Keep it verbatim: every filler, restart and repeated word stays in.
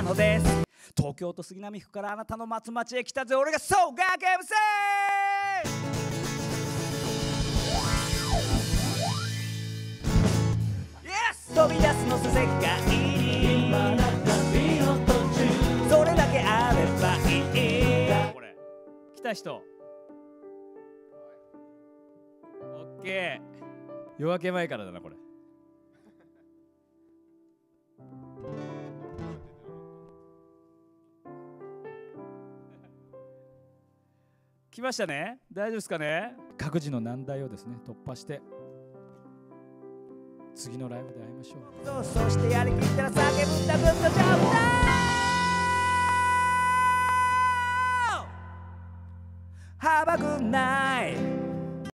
のです。東京都杉並区からあなたの松町へ来たぜ。俺がそうガーゲームセーイエス飛び出すのさ世界にまだ旅の途中それだけあればいい。これ来た人オッケー。夜明け前からだなこれ。来ましたね。大丈夫ですかね。各自の難題をですね突破して次のライブで会いましょう。そしてやりきったら叫ぶんだグッドジョブだ。Have a good night